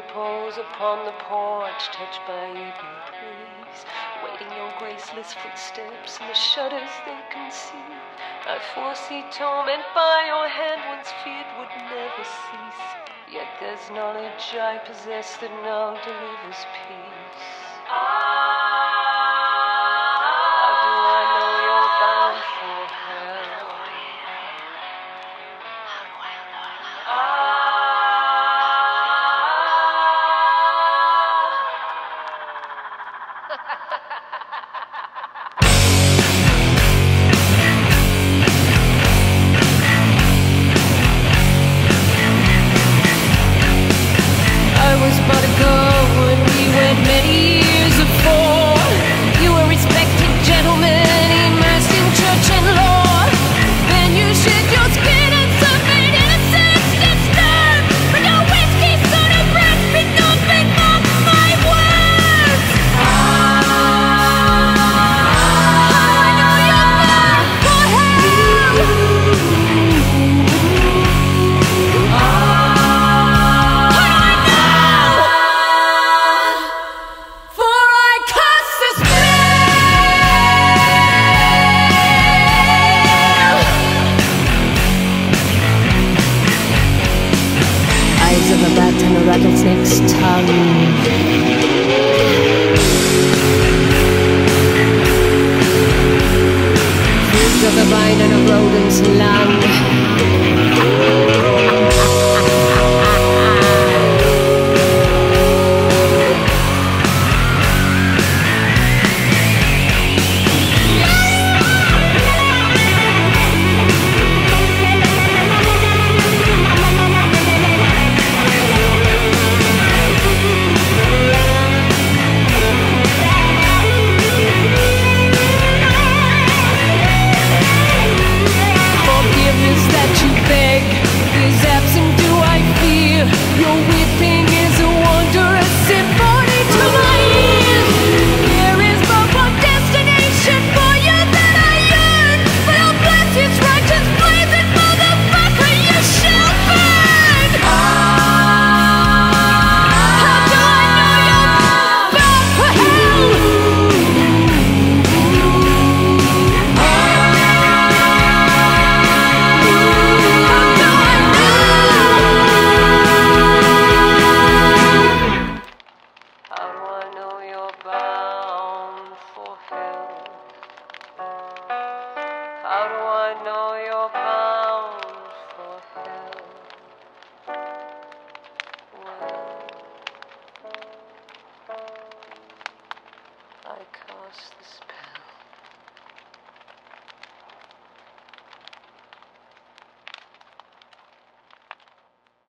repose upon the porch, touched by evening breeze, waiting your graceless footsteps and the shudders they conceive. I foresee torment by your hand once feared would never cease. Yet there's knowledge I possess that now delivers peace. How do I know you're bound for hell? I was but a girl when we went many years before. You were a respected gentleman, immersed in church and law. Then you shed your skin and suffered innocence disturbed. But no whiskey, soda, breath, be nothing but my words. How I know you're bound for hell. Eyes of a bat and a rattlesnake's tongue. Fruit of the vine and a rodent's lung. How do I know you're bound for hell? Well, I cast the spell.